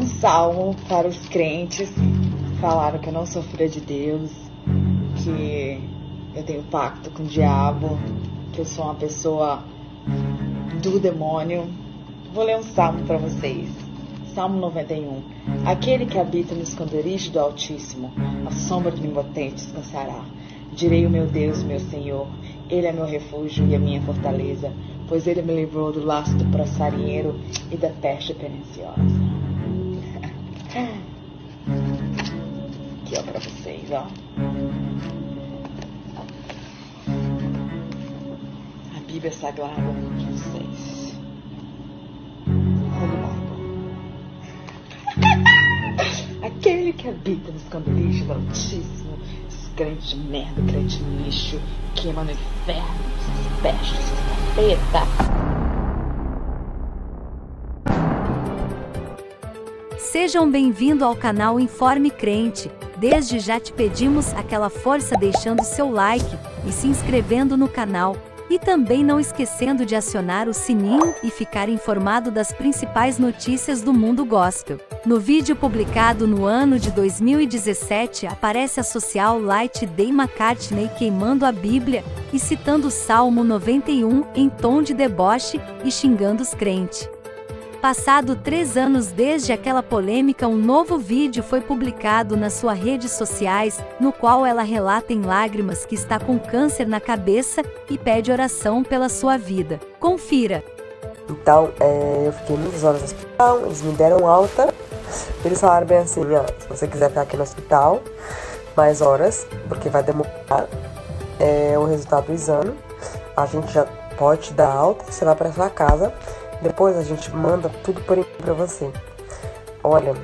um salmo para os crentes. Falaram que eu não sou filha de Deus, que eu tenho pacto com o diabo, que eu sou uma pessoa do demônio. Vou ler um salmo para vocês. Salmo 91. Aquele que habita no esconderijo do Altíssimo, a sombra do Onipotente descansará. Direi o meu Deus, meu Senhor, Ele é meu refúgio e a minha fortaleza, pois Ele me livrou do laço do passarinheiro e da peste perniciosa. Aqui, ó, pra vocês, ó. A Bíblia Sagrada de vocês. Aquele que habita no esconderijo do Altíssimo, esses crentes de merda, crente lixo, queima no inferno, essas pestes, essas capeta. Sejam bem-vindos ao canal Informe Crente. Desde já te pedimos aquela força deixando seu like e se inscrevendo no canal. E também não esquecendo de acionar o sininho e ficar informado das principais notícias do mundo gospel. No vídeo publicado no ano de 2017 aparece a social Light Day McCartney queimando a Bíblia e citando o Salmo 91 em tom de deboche e xingando os crentes. Passado 3 anos desde aquela polêmica, um novo vídeo foi publicado nas suas redes sociais, no qual ela relata em lágrimas que está com câncer na cabeça e pede oração pela sua vida. Confira. Então, eu fiquei muitas horas no hospital, eles me deram alta. Eles falaram bem assim, ó, se você quiser ficar aqui no hospital, mais horas, porque vai demorar o resultado do exame. A gente já pode te dar alta, você vai para sua casa. Depois a gente manda tudo por e-mail pra você. Olha,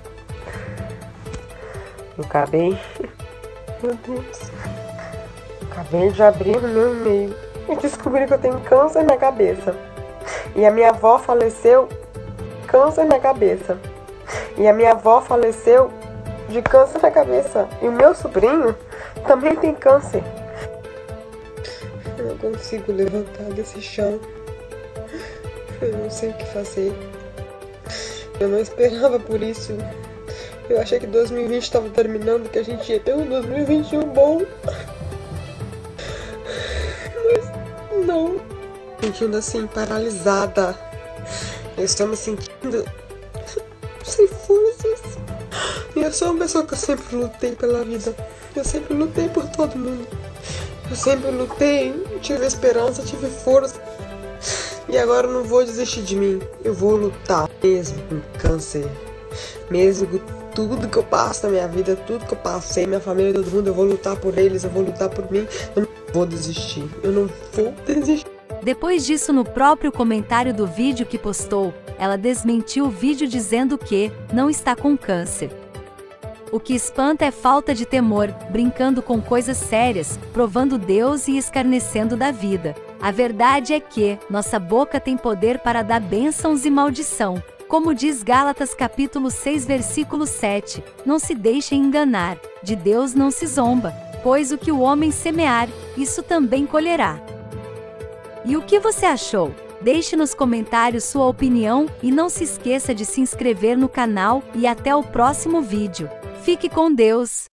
eu acabei... Meu Deus. Acabei de abrir o meu e-mail e descobri que eu tenho câncer na cabeça. E a minha avó faleceu câncer na cabeça. E a minha avó faleceu de câncer na cabeça. E o meu sobrinho também tem câncer. Eu não consigo levantar desse chão. Eu não sei o que fazer. Eu não esperava por isso. Eu achei que 2020 estava terminando, que a gente ia ter um 2021 bom. Mas não. Me sentindo assim, paralisada. Eu estou me sentindo sem forças. E eu sou uma pessoa que eu sempre lutei pela vida. Eu sempre lutei por todo mundo. Eu sempre lutei, tive esperança, tive força. E agora eu não vou desistir de mim. Eu vou lutar. Mesmo com câncer, mesmo com tudo que eu passo na minha vida, tudo que eu passei, minha família, todo mundo, eu vou lutar por eles, eu vou lutar por mim. Eu não vou desistir. Eu não vou desistir. Depois disso, no próprio comentário do vídeo que postou, ela desmentiu o vídeo dizendo que não está com câncer. O que espanta é falta de temor, brincando com coisas sérias, provando Deus e escarnecendo da vida. A verdade é que nossa boca tem poder para dar bênçãos e maldição. Como diz Gálatas capítulo 6 versículo 7, não se deixem enganar, de Deus não se zomba, pois o que o homem semear, isso também colherá. E o que você achou? Deixe nos comentários sua opinião e não se esqueça de se inscrever no canal e até o próximo vídeo. Fique com Deus!